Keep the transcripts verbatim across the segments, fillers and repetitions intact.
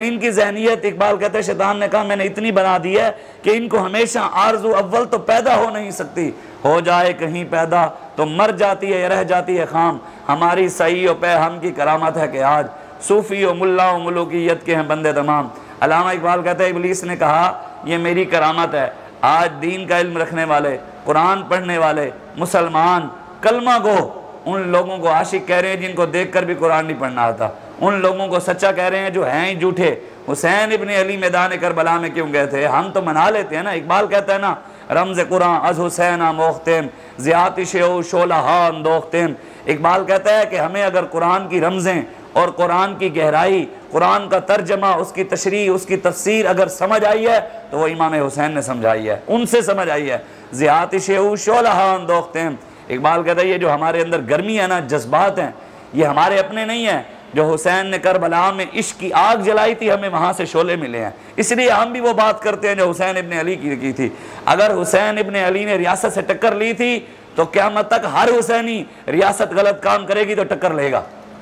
मुतकब्बिरीन की जहनीत, इकबाल कहते हैं शैतान ने कहा मैंने इतनी बना दी है कि इनको हमेशा आरज़ू अव्वल तो पैदा हो नहीं सकती, हो जाए कहीं पैदा तो मर जाती है या रह जाती है खाम। हमारी सही व पे हम की करामत है कि आज सूफ़ी व मुल्ला व मुलूकियत के हैं बंदे तमाम। अल्लामा इकबाल कहते हैं इब्लीस ने कहा ये मेरी करामत है, आज दीन का इल्म रखने वाले, कुरान पढ़ने वाले मुसलमान, कलमा गो उन लोगों को आशिक कह रहे हैं जिनको देख कर भी कुरान नहीं पढ़ना आता, उन लोगों को सच्चा कह रहे हैं जो हैं ही झूठे। हुसैन इब्ने अली मैदान करबला में क्यों गए थे? हम तो मना लेते हैं ना। इकबाल कहता है ना रमज़ कुरान अज हुसैना मोख्तेम ज़ियातिश शोलहा अंदोख्तेम। इकबाल कहता है कि हमें अगर कुरान की रमज़ें और कुरान की गहराई, कुरान का तर्जमा, उसकी तशरीह, उसकी तफसीर अगर समझ आई है तो वो इमाम हुसैन ने समझाई है, उनसे समझ आई है। ज़ियातिश शोलहा अंदोख्तेम। इकबाल कहता है ये जो हमारे अंदर गर्मी है ना, जज्बात हैं, ये हमारे अपने नहीं हैं। जो हुसैन ने करबला में इश्क की आग जलाई थी, हमें वहाँ से शोले मिले हैं, इसलिए हम भी वो बात करते हैं जो हुसैन इब्ने अली की की थी। अगर हुसैन इब्ने अली ने रियासत से टक्कर ली थी तो क़यामत तक हर हुसैनी रियासत गलत काम करेगी तो टक्कर लेगा।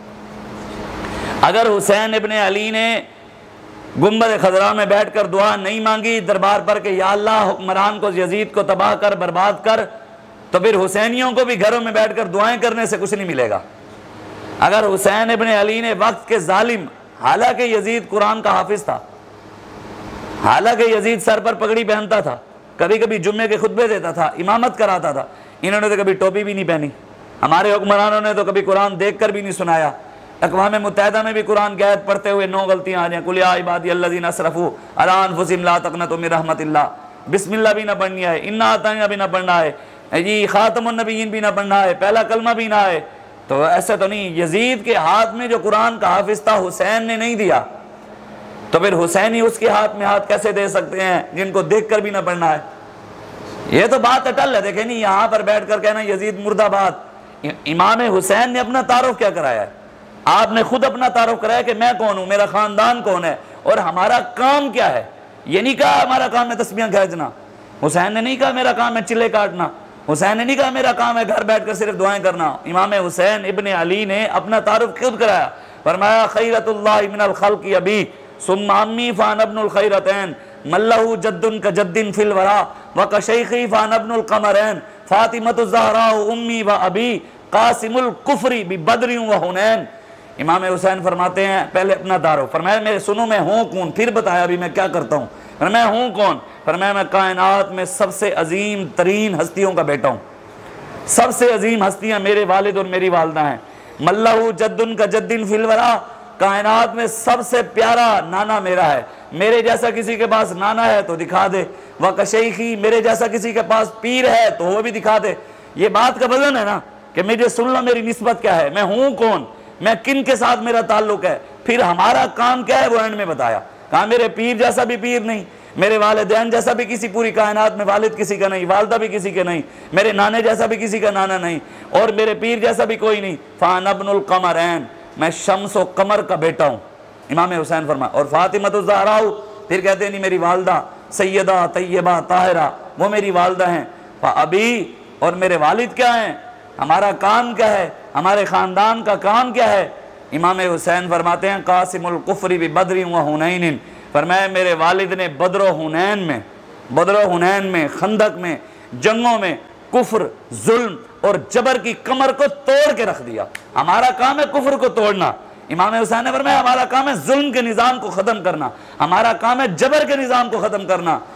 अगर हुसैन इब्ने अली ने गुंबद खजरा में बैठकर दुआ नहीं मांगी दरबार पर कि या अल्लाह हुक्मरान को, यजीद को तबाह कर, बर्बाद कर, तो फिर हुसैनियों को भी घरों में बैठकर दुआएं करने से कुछ नहीं मिलेगा। अगर हुसैन इब्ने अली ने वक्त के जालिम, हालांकि यजीद कुरान का हाफिज था, हालांकि यजीद सर पर पगड़ी पहनता था, कभी कभी जुम्मे के खुतबे देता था, इमामत कराता था, इन्होंने तो कभी टोपी भी नहीं पहनी। हमारे हुक्मरानों ने तो कभी कुरान देख कर भी नहीं सुनाया। अक़वाम मुत्तहिदा में भी कुरान की आयत पढ़ते हुए नौ गलतियां आ जाएं, कुल या इबादी अल्लज़ीना असरफ़ू अला अनफुसिहिम ला तक़नतू मिन रहमतिल्लाह, बिस्मिल्लाह भी ना पढ़नी है, इन्ना अताइना भी ना पढ़ना है, जी खातमुन नबिय्यीन भी ना पढ़ना है, पहला कलमा भी ना है। तो ऐसा तो नहीं, यजीद के हाथ में जो कुरान का हाफिज था हुसैन ने नहीं दिया, तो फिर हुसैन ही उसके हाथ में हाथ कैसे दे सकते हैं जिनको देख कर भी ना पढ़ना है? ये तो बात अटल है। देखे नहीं, यहाँ पर बैठ कर कहना यजीद मुर्दाबाद। इमाम हुसैन ने अपना तारुफ क्या कराया है? आपने खुद अपना तारुफ कराया कि मैं कौन हूँ, मेरा खानदान कौन है और हमारा काम क्या है। ये नहीं कहा हमारा काम है तस्बीहां खींचना, हुसैन ने नहीं कहा मेरा काम है चिल्ले काटना, हुसैन ने नहीं कहा मेरा काम है घर बैठकर सिर्फ दुआएं करना। इमाम हुसैन इब्ने अली ने अपना तारुफ खुद कराया, फरमाया खैरतुल्लाह मिनल खल्क़ि अबी सुम्मा अम्मी फ़ान अब्नुल खैरतैन मल्लहु जद्दुन का जद्दिन फिल वरा व का शैख़ी फ़ान अब्नुल क़मरैन फ़ातिमतु ज़हरा उम्मी व अबी क़ासिमुल कुफ़्री बि बद्रि व हुनैन। इमाम हुसैन फरमाते हैं पहले अपना तारुफ, फरमाया मेरे सुनो मैं हूँ कौन, फिर बताया अभी मैं क्या करता हूँ। मैं हूँ कौन? फरमाया मैं कायनात में सबसे अजीम तरीन हस्तियों का बेटा हूँ, सबसे अजीम हस्तियाँ मेरे वालिद और मेरी वालदा हैं। मल्लहु जद्दुन का जद्दिन फिल वरा, कायनात में सबसे प्यारा नाना मेरा है, मेरे जैसा किसी के पास नाना है तो दिखा दे। व कशैखी, मेरे जैसा किसी के पास पीर है तो वो भी दिखा दे। ये बात का वजन है ना कि मुझे सुन लो मेरी निस्बत क्या है, मैं हूँ कौन, मैं किन के साथ मेरा ताल्लुक है, फिर हमारा काम क्या है वो एंड में बताया। कहा मेरे पीर जैसा भी पीर नहीं, मेरे वालिदैन जैसा भी किसी पूरी कायनात में वालिद किसी का नहीं, वालदा भी किसी के नहीं, मेरे नाने जैसा भी किसी का नाना नहीं, और मेरे पीर जैसा भी कोई नहीं। फ़ान अब्नुल क़मरैन, मैं शम्स व कमर का बेटा हूँ। इमाम हुसैन फरमा और फ़ातिमतु ज़हरा, फिर कहते नहीं मेरी वालदा सैयदा तैयबा ताहिरा वो मेरी वालदा हैं। अबी, और मेरे वालिद क्या हैं, हमारा काम क्या है, हमारे ख़ानदान का काम क्या है। इमाम हुसैन फरमाते हैं क़ासिमुल कुफ़्री बि बद्रि व हुनैन, फरमाया मेरे वालिद ने बद्र हुनैन में, बद्र हुनैन में, खंदक में, जंगों में कुफ्र, जुल्म और जबर की कमर को तोड़ के रख दिया। हमारा काम है कुफ्र को तोड़ना। इमाम हुसैन ने फरमाया हमारा काम है जुल्म के निज़ाम को ख़त्म करना, हमारा काम है जबर के निज़ाम को ख़त्म करना।